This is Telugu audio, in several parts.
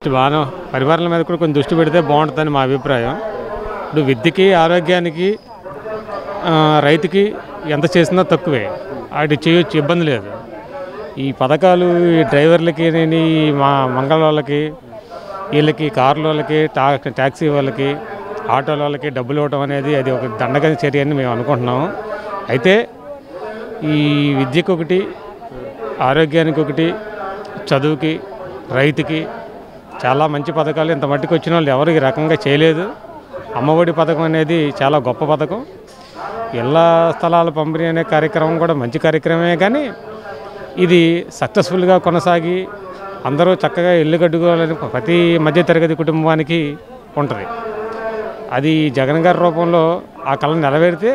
బాగా పరిపాలన మీద కూడా కొంచెం దృష్టి పెడితే బాగుంటుందని మా అభిప్రాయం. ఇప్పుడు విద్యకి, ఆరోగ్యానికి, రైతుకి ఎంత చేసినా తక్కువే. వాటి చేయొచ్చు, ఇబ్బంది లేదు. ఈ పథకాలు ఈ డ్రైవర్లకి, మా మంగళ వాళ్ళకి, వీళ్ళకి, కార్ల వాళ్ళకి, ట్యాక్సీ వాళ్ళకి, ఆటోల వాళ్ళకి డబ్బులు ఇవ్వడం అనేది అది ఒక దండగ చర్య అని మేము అనుకుంటున్నాము. అయితే ఈ విద్యకు ఒకటి, ఆరోగ్యానికి ఒకటి, చదువుకి, రైతుకి చాలా మంచి పథకాలు ఇంత మట్టికి వచ్చిన వాళ్ళు ఎవరు ఈ రకంగా చేయలేదు. అమ్మఒడి పథకం అనేది చాలా గొప్ప పథకం. ఇళ్ళ స్థలాల పంపిణీ అనే కార్యక్రమం కూడా మంచి కార్యక్రమమే, కానీ ఇది సక్సెస్ఫుల్గా కొనసాగి అందరూ చక్కగా ఇల్లు కట్టుకోవాలని ప్రతి మధ్యతరగతి కుటుంబానికి ఉంటుంది. అది జగన్ గారి రూపంలో ఆ కళను నెరవేరితే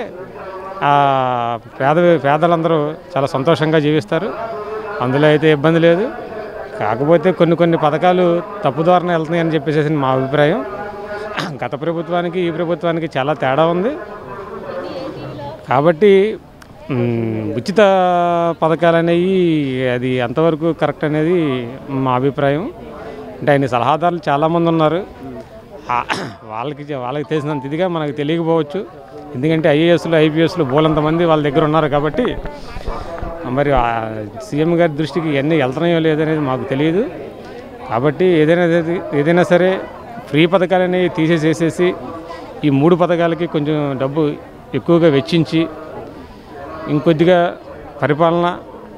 పేదలందరూ చాలా సంతోషంగా జీవిస్తారు. అందులో అయితే ఇబ్బంది లేదు. కాకపోతే కొన్ని పథకాలు తప్పుదారిన వెళ్తున్నాయని చెప్పేసి మా అభిప్రాయం. గత ప్రభుత్వానికి ఈ ప్రభుత్వానికి చాలా తేడా ఉంది. కాబట్టి ఉచిత పథకాలు అనేవి అది ఎంతవరకు కరెక్ట్ అనేది మా అభిప్రాయం. అంటే ఆయన సలహాదారులు చాలామంది ఉన్నారు. వాళ్ళకి తెలిసినంత ఇదిగా మనకు తెలియకపోవచ్చు. ఎందుకంటే ఐఏఎస్లు, ఐపీఎస్లు బోలంతమంది వాళ్ళ దగ్గర ఉన్నారు. కాబట్టి మరి సీఎం గారి దృష్టికి ఇవన్నీ వెళ్తున్నాయో లేదనేది మాకు తెలియదు. కాబట్టి ఏదైనా సరే ఫ్రీ పథకాలని తీసేసేసి ఈ 3 పథకాలకి కొంచెం డబ్బు ఎక్కువగా వెచ్చించి ఇంకొద్దిగా పరిపాలన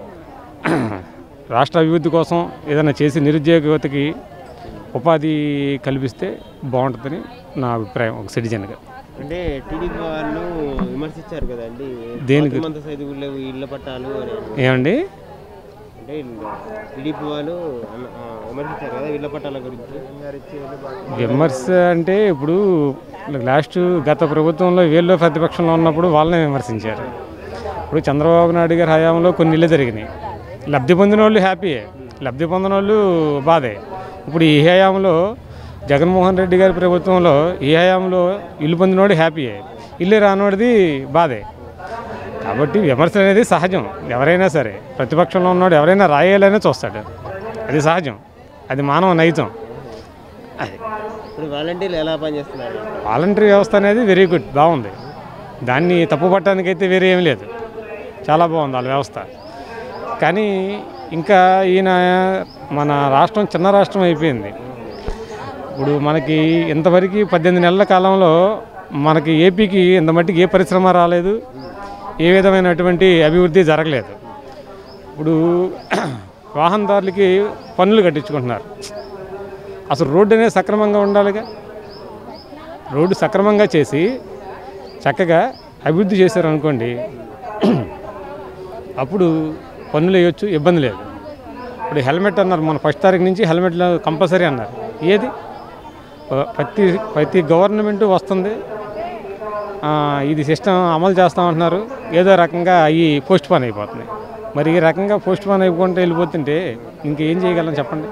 రాష్ట్ర అభివృద్ధి కోసం ఏదైనా చేసి నిరుద్యోగ యువతకి ఉపాధి కల్పిస్తే బాగుంటుందని నా అభిప్రాయం ఒక సిటిజన్గా. అంటే టీడీపీ వాళ్ళు విమర్శించారు కదండి, దేనికి ఇళ్ళ పట్టాలు ఏమండి? అంటే టీడీపీ వాళ్ళు విమర్శించారు కదా ఇళ్ళ పట్టాల గురించి. విమర్శ అంటే ఇప్పుడు గత ప్రభుత్వంలో వీళ్ళు ప్రతిపక్షంలో ఉన్నప్పుడు వాళ్ళనే విమర్శించారు. ఇప్పుడు చంద్రబాబు నాయుడు గారి హయాంలో కొన్ని ఇళ్ళు జరిగినాయి. లబ్ధి పొందిన వాళ్ళు హ్యాపీయే, లబ్ధి పొందిన వాళ్ళు బాధే. ఇప్పుడు ఈ హయాంలో జగన్మోహన్ రెడ్డి గారి ప్రభుత్వంలో ఈ హయాంలో ఇల్లు పొందినోడు హ్యాపీయే, ఇల్లు రానోడిది బాధే. కాబట్టి విమర్శ అనేది సహజం. ఎవరైనా సరే ప్రతిపక్షంలో ఉన్నవాడు ఎవరైనా రాయాలనే చూస్తాడు, అది సహజం, అది మానవ నైజం. అది ఇప్పుడు వాలంటీర్లు ఎలా పనిచేస్తున్నారు? వాలంటరీ వ్యవస్థ అనేది వెరీ గుడ్, బాగుంది. దాన్ని తప్పుపట్టడానికైతే వేరే ఏం లేదు, చాలా బాగుంది వాళ్ళ వ్యవస్థ. కానీ ఇంకా ఈయన మన రాష్ట్రం చిన్న రాష్ట్రం అయిపోయింది. ఇప్పుడు మనకి ఇంతవరకు 18 నెలల కాలంలో మనకి ఏపీకి ఇంత మట్టికి ఏ పరిశ్రమ రాలేదు, ఏ విధమైనటువంటి అభివృద్ధి జరగలేదు. ఇప్పుడు వాహనదారులకి పన్నులు కట్టించుకుంటున్నారు. అసలు రోడ్డు అనేది సక్రమంగా ఉండాలిగా. రోడ్డు సక్రమంగా చేసి చక్కగా అభివృద్ధి చేశారనుకోండి, అప్పుడు పన్నులు వేయచ్చు, ఇబ్బంది లేదు. ఇప్పుడు హెల్మెట్ అన్నారు, మన 1వ తారీఖు నుంచి హెల్మెట్లు కంపల్సరీ అన్నారు. ఏది ప్రతి గవర్నమెంట్ వస్తుంది, ఇది సిస్టమ్ అమలు చేస్తామంటున్నారు, ఏదో రకంగా అవి పోస్ట్ పోన్ అయిపోతున్నాయి. మరి ఈ రకంగా పోస్ట్ పోన్ అయిపోతుంటే వెళ్ళిపోతుంటే ఇంకేం చేయగలం చెప్పండి?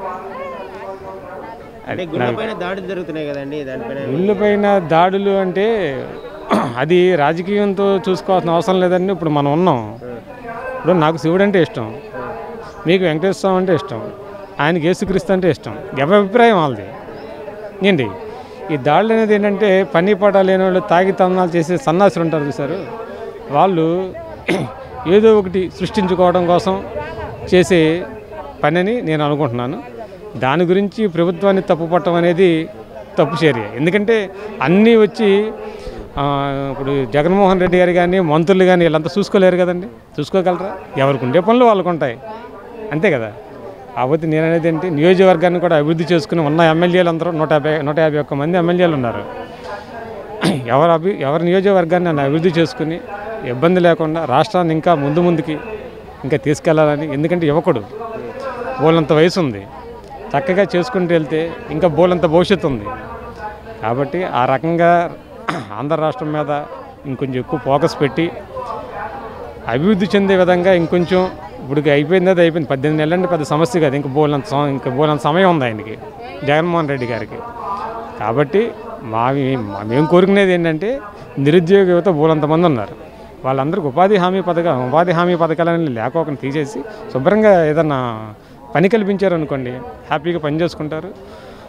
దాడులు జరుగుతున్నాయి కదండి, ఇళ్ళపైన దాడులు అంటే అది రాజకీయంతో చూసుకోవాల్సిన అవసరం లేదండి. ఇప్పుడు మనం ఉన్నాం. ఇప్పుడు నాకు శివుడు అంటే ఇష్టం, మీకు వెంకటేశ్వర స్వామి అంటే ఇష్టం, ఆయనకి యేసుక్రీస్తు అంటే ఇష్టం. ఎవరి అభిప్రాయం వాళ్ళది ఏంటి? ఈ దాడులు అనేది ఏంటంటే పని పాట లేని వాళ్ళు, తాగి తన్నాలు చేసే సన్నాసులు ఉంటారు చూసారు, వాళ్ళు ఏదో ఒకటి సృష్టించుకోవడం కోసం చేసే పని అని నేను అనుకుంటున్నాను. దాని గురించి ప్రభుత్వాన్ని తప్పుపట్టడం అనేది తప్పు చర్య. ఎందుకంటే అన్నీ వచ్చి ఇప్పుడు జగన్మోహన్ రెడ్డి గారు కానీ, మంత్రులు కానీ వీళ్ళంతా చూసుకోలేరు కదండి. చూసుకోగలరా? ఎవరికి ఉండే పనులు వాళ్ళకు ఉంటాయి, అంతే కదా. కాకపోతే నేను అనేది ఏంటి, నియోజకవర్గాన్ని కూడా అభివృద్ధి చేసుకుని ఉన్న ఎమ్మెల్యేలు అందరూ 151 మంది ఎమ్మెల్యేలు ఉన్నారు. ఎవరి నియోజకవర్గాన్ని నన్ను అభివృద్ధి చేసుకుని ఇబ్బంది లేకుండా రాష్ట్రాన్ని ఇంకా ముందుకి ఇంకా తీసుకెళ్లాలని. ఎందుకంటే యువకుడు, బోలంత వయసు ఉంది, చక్కగా చేసుకుంటూ వెళ్తే ఇంకా బోలంత భవిష్యత్తు ఉంది. కాబట్టి ఆ రకంగా ఆంధ్ర రాష్ట్రం మీద ఇంకొంచెం ఎక్కువ ఫోకస్ పెట్టి అభివృద్ధి చెందే విధంగా ఇంకొంచెం, ఇప్పుడు అయిపోయింది, అది అయిపోయింది. 18 నెలలు అంటే పెద్ద సమస్య కాదు. ఇంకా బోలంత సమయం ఉంది ఆయనకి, జగన్మోహన్ రెడ్డి గారికి. కాబట్టి మేము కోరుకునేది ఏంటంటే నిరుద్యోగ యువత బోలంతమంది ఉన్నారు, వాళ్ళందరికీ ఉపాధి హామీ పథకాలని లేకోకుండా తీసేసి శుభ్రంగా ఏదన్నా పని కల్పించారనుకోండి, హ్యాపీగా పని చేసుకుంటారు.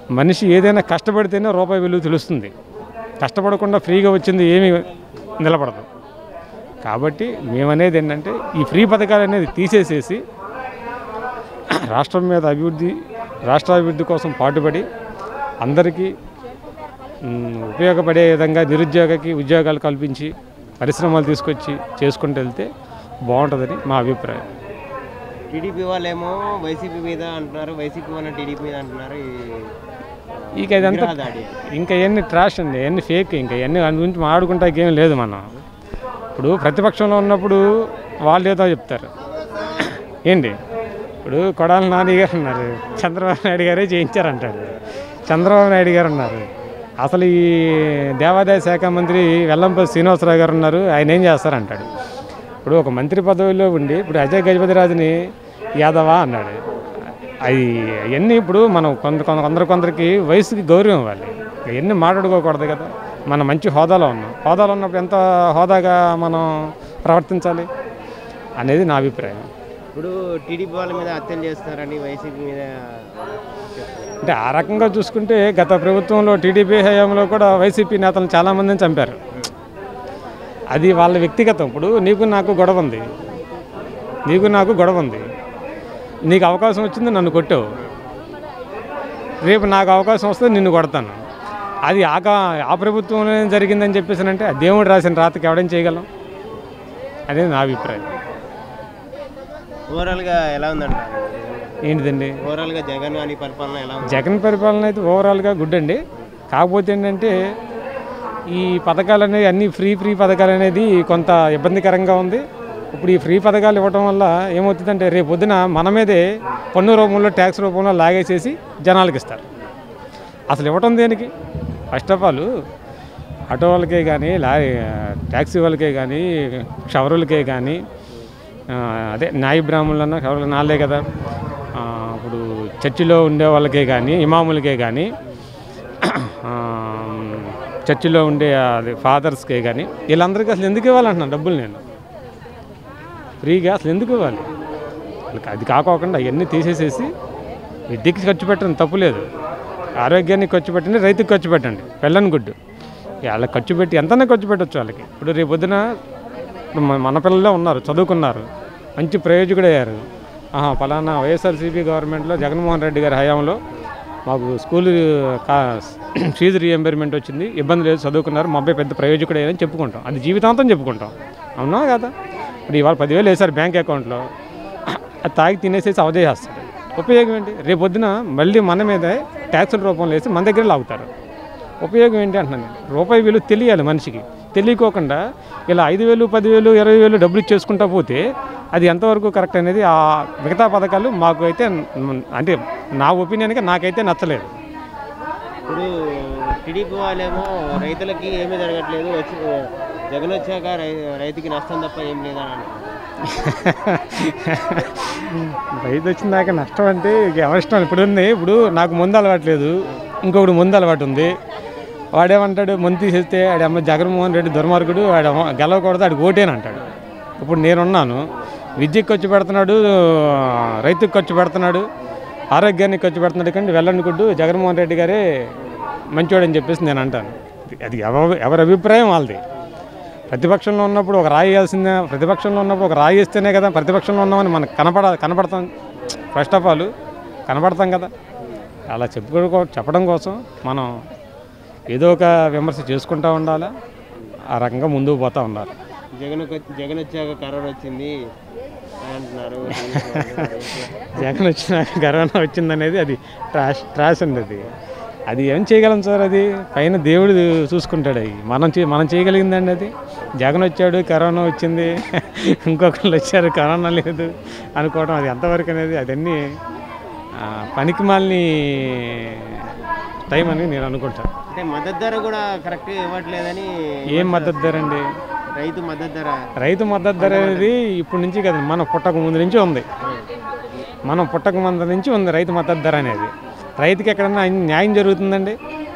మనిషి ఏదైనా కష్టపడితేనే రూపాయి విలువ తెలుస్తుంది. కష్టపడకుండా ఫ్రీగా వచ్చింది ఏమీ నిలబడదు. కాబట్టి మేమనేది ఏంటంటే ఈ ఫ్రీ పథకాలు అనేది తీసేసేసి రాష్ట్రం మీద రాష్ట్ర అభివృద్ధి కోసం పాటుపడి అందరికీ ఉపయోగపడే విధంగా నిరుద్యోగకి ఉద్యోగాలు కల్పించి పరిశ్రమలు తీసుకొచ్చి చేసుకుంటూ వెళ్తే బాగుంటుందని మా అభిప్రాయం. టీడీపీ వాళ్ళేమో వైసీపీ మీద అంటున్నారు, వైసీపీ వాళ్ళ టీడీపీ మీద అంటున్నారు. ఇక ఇదంతా ఇంకా ఎన్ని ట్రాష్ అండి, ఎన్ని ఫేక్, ఇంకా ఎన్ని దాని గురించి మాట్లాడుకుంటాకి ఏం లేదు. మనం ఇప్పుడు ప్రతిపక్షంలో ఉన్నప్పుడు వాళ్ళు ఏదో చెప్తారు ఏంటి. ఇప్పుడు కొడాల నాని గారు ఉన్నారు, చంద్రబాబు నాయుడు గారే చేయించారంటాడు. చంద్రబాబు నాయుడు గారు ఉన్నారు, అసలు ఈ దేవాదాయ శాఖ మంత్రి వెల్లంపల్లి శ్రీనివాసరావు గారు ఉన్నారు, ఆయన ఏం చేస్తారంటాడు. ఇప్పుడు ఒక మంత్రి పదవిలో ఉండి ఇప్పుడు అజయ్ గజపతిరాజుని యాదవా అన్నాడు. అవన్నీ ఇప్పుడు మనం కొందరికి వయసుకి గౌరవం ఇవ్వాలి. అవన్నీ మాట్లాడుకోకూడదు కదా. మనం మంచి హోదాలో ఉన్నాం, హోదాలో ఉన్నప్పుడు ఎంత హోదాగా మనం ప్రవర్తించాలి అనేది నా అభిప్రాయం. ఇప్పుడు టీడీపీ వాళ్ళ మీద హత్యలు చేస్తారని వైసీపీ మీద అంటే ఆ రకంగా చూసుకుంటే గత ప్రభుత్వంలో టీడీపీ హయాంలో కూడా వైసీపీ నేతలను చాలామందిని చంపారు. అది వాళ్ళ వ్యక్తిగతం. ఇప్పుడు నీకు నాకు గొడవ ఉంది, నీకు అవకాశం వచ్చింది, నన్ను కొట్టావు, రేపు నాకు అవకాశం వస్తే నిన్ను కొడతాను. అది ఆ ప్రభుత్వంలో జరిగిందని చెప్పేసానంటే దేవుడు రాసిన రాతకి ఎవడేం చేయగలం అనేది నా అభిప్రాయం. ఓవరాల్గా ఎలా ఉందండి? ఏంటిదండి ఓవరాల్గా జగన్ అని పరిపాలన ఎలా ఉంది? జగన్ పరిపాలన అయితే ఓవరాల్గా గుడ్ అండి. కాకపోతే ఏంటంటే ఈ పథకాలు అనేవి అన్నీ ఫ్రీ పథకాలు అనేది కొంత ఇబ్బందికరంగా ఉంది. ఇప్పుడు ఈ ఫ్రీ పథకాలు ఇవ్వడం వల్ల ఏమవుతుందంటే రేపు పొద్దున మన మీదే పన్ను రూపంలో ట్యాక్స్ రూపంలో లాగేసేసి జనాలకు ఇస్తారు. అసలు ఇవ్వటం దేనికి? ఫస్ట్ ఆఫ్ ఆల్ ఆటో వాళ్ళకే కానీ ట్యాక్సీ వాళ్ళకే కానీ క్షవరులకే కానీ అదే న్యాయ బ్రాహ్మణులన్నా క్షవరులు నాళ్ళే కదా. ఇప్పుడు చర్చిలో ఉండే వాళ్ళకే కానీ ఇమాములకే కానీ చర్చిలో ఉండే అది ఫాదర్స్కే కానీ వీళ్ళందరికీ అసలు ఎందుకు ఇవ్వాలంటున్నాను డబ్బులు? నేను ఫ్రీగా అసలు ఎందుకు ఇవ్వాలి? అది కాకోకుండా అవన్నీ తీసేసేసి విద్యకి ఖర్చు పెట్టండి, తప్పు లేదు. ఆరోగ్యానికి ఖర్చు పెట్టండి, రైతుకి ఖర్చు పెట్టండి, పెళ్ళని గుడ్డు వాళ్ళకి ఖర్చు పెట్టి ఎంతనే ఖర్చు పెట్టవచ్చు వాళ్ళకి. ఇప్పుడు రేపు పొద్దున మన పిల్లలే ఉన్నారు, చదువుకున్నారు, మంచి ప్రయోజకుడు అయ్యారు. ఫలానా వైఎస్ఆర్సీపీ గవర్నమెంట్లో జగన్మోహన్ రెడ్డి గారి హయాంలో మాకు స్కూల్ ఫీజు రీఎంబర్మెంట్ వచ్చింది, ఇబ్బంది లేదు, చదువుకున్నారు, మా అబ్బాయి పెద్ద ప్రయోజకుడు అయ్యారని చెప్పుకుంటాం. అది జీవితాంతం చెప్పుకుంటాం, అవునా కదా? ఇప్పుడు ఇవాళ 10,000 వేశారు బ్యాంక్ అకౌంట్లో, అది తాగి తినేసేసి అవజేసేస్తారు. ఉపయోగం ఏంటి? రేపు పొద్దున మళ్ళీ మన మీద ట్యాక్సుల రూపంలో వేసి మన దగ్గర లాగుతారు. ఉపయోగం ఏంటి అంటున్నాను. రూపాయి విలువ తెలియాలి మనిషికి. తెలియకోకుండా ఇలా 5,000, 10,000, 20,000 డబ్బులు ఇచ్చేసుకుంటా పోతే అది ఎంతవరకు కరెక్ట్ అనేది ఆ మిగతా పథకాలు మాకు అయితే అంటే నా ఒపీనియన్గా నాకైతే నచ్చలేదు. ఇప్పుడు టీడీపీ వాళ్ళేమో రైతులకి ఏమీ జరగట్లేదు, జగన్ వచ్చాక రైతుకి నష్టం తప్ప ఏం లేదని అంటారు. రైతు వచ్చిన దాకా నష్టం అంటే ఎవరిష్టం. ఇప్పుడు ఉంది, ఇప్పుడు నాకు ముందు అలవాట్లేదు, ఇంకొకటి ముందు అలవాటు ఉంది. వాడేమంటాడు, ముందు తీసేస్తే ఆడి అమ్మ జగన్మోహన్ రెడ్డి దుర్మార్గుడు, వాడు గెలవకూడదు, ఆడికి ఓటేనంటాడు. ఇప్పుడు నేనున్నాను, విద్యకు ఖర్చు పెడుతున్నాడు, రైతుకు ఖర్చు పెడుతున్నాడు, ఆరోగ్యానికి ఖర్చు పెడుతున్నాడు, కానీ వెళ్ళనుకుంటూ జగన్మోహన్ రెడ్డి గారే మంచివాడని చెప్పేసి నేను అంటాను. అది ఎవరి అభిప్రాయం వాళ్ళది. ప్రతిపక్షంలో ఉన్నప్పుడు ఒక రాయి వేయాల్సిందే, ప్రతిపక్షంలో ఉన్నప్పుడు ఒక రాయి వేస్తేనే కదా ప్రతిపక్షంలో ఉన్నామని మనకు కనపడతాం. ఫస్ట్ ఆఫ్ ఆల్ కనపడతాం కదా. అలా చెప్పడం కోసం మనం ఏదో ఒక విమర్శ చేసుకుంటూ ఉండాలి, ఆ రకంగా ముందుకు పోతూ ఉండాలి. జగన్ వచ్చాక కరోనా వచ్చింది అంటున్నారు. జగన్ వచ్చినాక కరోనా వచ్చిందనేది అది ట్రాష్ అండి. అది ఏం చేయగలం సార్? అది పైన దేవుడు చూసుకుంటాడు. అవి మనం చేయగలిగిందండి. అది జగన్ వచ్చాడు, కరోనా వచ్చింది, ఇంకొకళ్ళు వచ్చారు, కరోనా లేదు అనుకోవడం అది ఎంతవరకు అనేది అదన్నీ పనికి మాలిని టైం అని నేను అనుకుంటాను. అంటే మద్దతు ధర కూడా కరెక్ట్గా ఇవ్వట్లేదని. ఏం మద్దతు ధర అండి? రైతు మద్దతు ధర అనేది ఇప్పటి నుంచి కదా, మనం పుట్టక ముందు నుంచి ఉంది. రైతు మద్దతు ధర అనేది. రైతుకి ఎక్కడన్నా న్యాయం జరుగుతుందండి?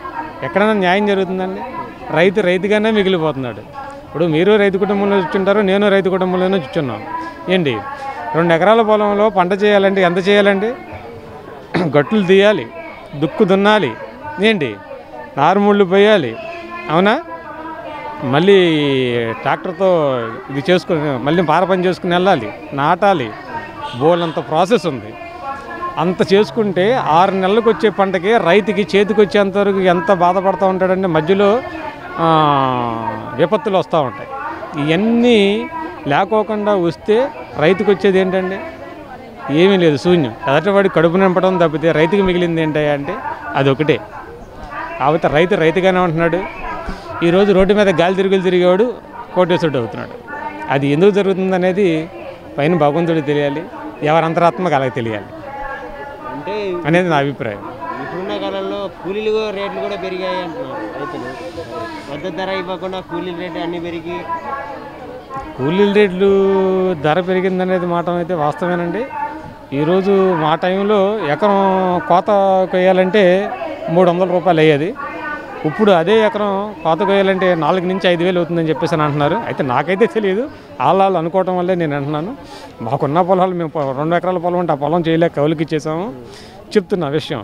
రైతుగానే మిగిలిపోతున్నాడు. ఇప్పుడు మీరు రైతు కుటుంబంలో చూస్తుంటారు, నేను రైతు కుటుంబంలోనే చూస్తున్నాను. ఏంటి 2 ఎకరాల పొలంలో పంట చేయాలంటే ఎంత చేయాలండి? గట్లు తీయాలి, దుక్కు దున్నాలి, ఏంటి నారుముళ్ళు పోయాలి, అవునా, మళ్ళీ ట్రాక్టర్తో ఇది చేసుకుని మళ్ళీ పార పని చేసుకుని వెళ్ళాలి, నాటాలి, బోలంత ప్రాసెస్ ఉంది. అంత చేసుకుంటే 6 నెలలకు వచ్చే పంటకి రైతుకి చేతికి వచ్చేంతవరకు ఎంత బాధపడుతూ ఉంటాడంటే మధ్యలో విపత్తులు వస్తూ ఉంటాయి. ఇవన్నీ లేకోకుండా వస్తే రైతుకు వచ్చేది ఏంటండి? ఏమీ లేదు, శూన్యం. ఎదటివాడి కడుపు నింపడం తప్పితే రైతుకి మిగిలింది ఏంటంటే అదొకటే. కాకపోతే రైతుగానే ఉంటున్నాడు. ఈరోజు రోడ్డు మీద గాలి తిరిగేవాడు కోటేశ్వరుడు అవుతున్నాడు. అది ఎందుకు జరుగుతుంది అనేది పైన భగవంతుడికి తెలియాలి, ఎవరి అంతరాత్మకు అలాగే తెలియాలి అంటే అనేది నా అభిప్రాయం. ఇప్పుడున్న కాలంలో కూలీలు రేట్లు కూడా పెరిగాయి అంటున్నారు రైతులు. మద్దతు ధర ఇవ్వకుండా కూలీల రేట్లు అన్నీ పెరిగి కూలీల రేట్లు ధర పెరిగిందనేది మాట అయితే వాస్తవేనండి. ఈరోజు మా టైంలో ఎకరం కోత కొయ్యాలంటే 300 రూపాయలు అయ్యేది. ఇప్పుడు అదే ఎకరం కోత కొయ్యాలంటే 4 నుంచి 5,000 అవుతుందని చెప్పేసి అని అంటున్నారు. అయితే నాకైతే తెలియదు, వాళ్ళు అనుకోవటం వల్లే నేను అంటున్నాను. మాకున్న పొలాలు మేము 2 ఎకరాల పొలం ఉంటే ఆ పొలం చేయలేక కౌలుకి ఇచ్చేసాము. చెప్తున్న విషయం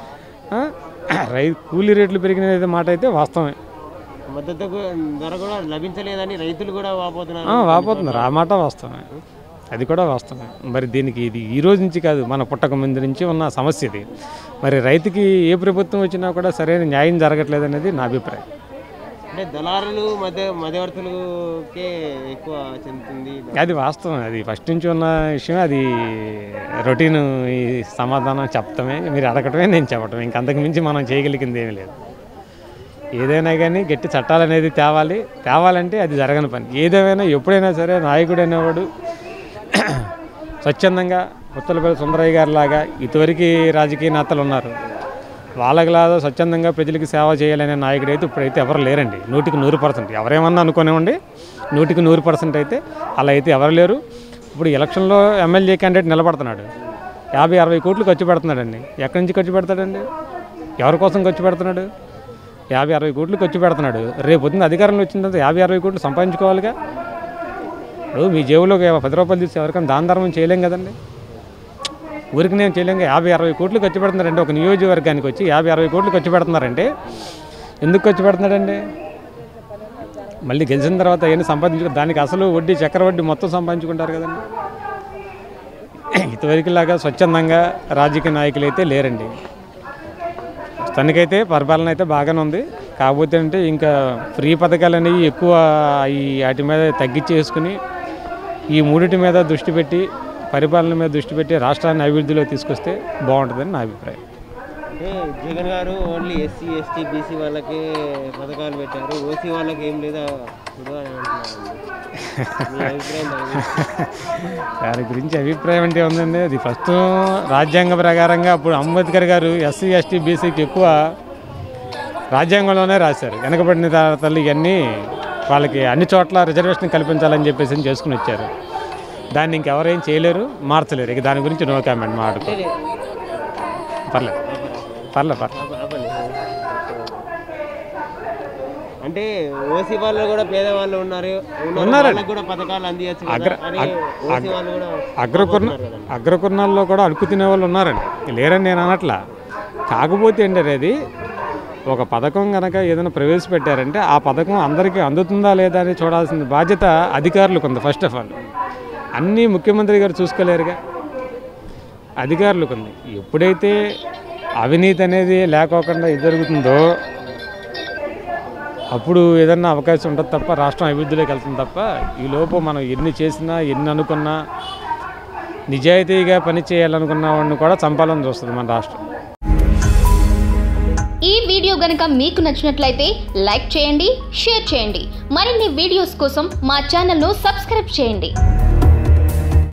కూలీ రేట్లు పెరిగిన మాట అయితే వాస్తవమే. మద్దతు ధర కూడా లభించలేదని రైతులు కూడా వాపోతున్నారు. ఆ మాట వాస్తవమే, అది కూడా వాస్తవమే. మరి దీనికి ఇది ఈ రోజు నుంచి కాదు, మన పుట్టక ముందు నుంచి ఉన్న సమస్య ఇది. మరి రైతుకి ఏ ప్రభుత్వం వచ్చినా కూడా సరైన న్యాయం జరగట్లేదు అనేది నా అభిప్రాయం. అంటే దళారులు మధ్యవర్తులకే ఎక్కువ చెందుతుంది. అది వాస్తవం, అది ఫస్ట్ నుంచి ఉన్న విషయం. అది రొటీన్ ఈ సమాధానం చెప్తామే, మీరు అడగటమే, నేను చెప్పటమే. ఇంకంతకు మించి మనం చేయగలిగింది ఏమీ లేదు. ఏదైనా కానీ గట్టి చట్టాలు అనేది తేవాలంటే అది జరగని పని. ఏదేమైనా ఎప్పుడైనా సరే నాయకుడు అనేవాడు స్వచ్ఛందంగా పుత్తలపల్లి సుందరయ్య గారి లాగా ఇటువరకు రాజకీయ నేతలు ఉన్నారు, వాళ్ళకిలాగా స్వచ్ఛందంగా ప్రజలకు సేవ చేయాలనే నాయకుడు అయితే ఇప్పుడైతే ఎవరు లేరండి. 100కి 100%. ఎవరేమన్నా అనుకునేవ్వండి, 100కి 100% అయితే అలా అయితే ఎవరు లేరు. ఇప్పుడు ఎలక్షన్లో ఎమ్మెల్యే క్యాండిడేట్ నిలబడుతున్నాడు, 50-60 కోట్లు ఖర్చు పెడుతున్నాడండి. ఎక్కడి నుంచి ఖర్చు పెడతాడండి? ఎవరి కోసం ఖర్చు పెడుతున్నాడు? 50-60 కోట్లు ఖర్చు పెడుతున్నాడు. రేపు పొద్దున్న అధికారంలో వచ్చిన తర్వాత 50-60 కోట్లు సంపాదించుకోవాలిగా. ఇప్పుడు మీ జేబులోకి 10 రూపాయలు తీసి ఎవరికైనా దాన ధర్మం చేయలేం కదండి. ఊరికి నేను చేయలేంగా. 50-60 కోట్లు ఖర్చు పెడుతున్నారంటే ఒక నియోజకవర్గానికి వచ్చి 50-60 కోట్లు ఖర్చు పెడుతున్నారంటే ఎందుకు ఖర్చు పెడుతున్నాడండి? మళ్ళీ గెలిచిన తర్వాత ఏమైనా సంపాదించుకో, దానికి అసలు వడ్డీ చక్రవడ్డీ మొత్తం సంపాదించుకుంటారు కదండి. ఇంతవరకులాగా స్వచ్ఛందంగా రాజకీయ నాయకులు అయితే లేరండి. తనకైతే పరిపాలన అయితే బాగానే ఉంది. కాకపోతే అంటే ఇంకా ఫ్రీ పథకాలు అనేవి ఎక్కువ వాటి మీద తగ్గించేసుకుని ఈ 3 మీద దృష్టి పెట్టి, పరిపాలన మీద దృష్టి పెట్టి రాష్ట్రాన్ని అభివృద్ధిలో తీసుకొస్తే బాగుంటుందని నా అభిప్రాయం. అంటే జగన్ గారు ఓన్లీ ఎస్సీ, ఎస్టీ, బీసీ వాళ్ళకే పథకాలు పెట్టారు, ఓసీ వాళ్ళకి ఏం లేదా దాని గురించి అభిప్రాయం అంటే ఉందండి. అది ఫస్ట్ రాజ్యాంగ ప్రకారంగా అప్పుడు అంబేద్కర్ గారు ఎస్సీ, ఎస్టీ, బీసీకి ఎక్కువ రాజ్యాంగంలోనే రాశారు. వెనకబడిన తల్లి ఇవన్నీ వాళ్ళకి అన్ని చోట్ల రిజర్వేషన్ కల్పించాలని చెప్పేసి చేసుకుని వచ్చారు. దాన్ని ఇంకెవరేం చేయలేరు, మార్చలేరు. ఇక దాని గురించి నో కామెంట్ మాట్లాడుకో. పర్లేదు. అంటే ఓసీ వాళ్ళు కూడా పేదవాళ్ళు ఉన్నారండి. కూడా పథకాలు అందించచ్చు. అగ్రకుర్ణాల్లో కూడా అడుగు తినే వాళ్ళు ఉన్నారండి, లేరని నేను అనట్లా. కాకపోతే ఏంటంటే అది ఒక పథకం కనుక ఏదైనా ప్రవేశపెట్టారంటే ఆ పథకం అందరికీ అందుతుందా లేదా అని చూడాల్సిన బాధ్యత అధికారులకు ఉంది. ఫస్ట్ ఆఫ్ ఆల్ అన్నీ ముఖ్యమంత్రి గారు చూసుకోలేరుగా, అధికారులకు ఉంది. ఎప్పుడైతే అవినీతి అనేది లేకోకుండా ఇది జరుగుతుందో అప్పుడు ఏదన్నా అవకాశం ఉంటుంది తప్ప రాష్ట్రం అభివృద్ధిలోకి వెళ్తుంది తప్ప ఈ లోపు మనం ఎన్ని చేసినా ఎన్ని అనుకున్నా నిజాయితీగా పని చేయాలనుకున్న వాడిని కూడా చంపాలని చూస్తుంది మన రాష్ట్రం. ఈ వీడియో గనుక మీకు నచ్చినట్లయితే లైక్ చేయండి, షేర్ చేయండి. మరిన్ని వీడియోస్ కోసం మా ఛానల్ను సబ్స్క్రైబ్ చేయండి.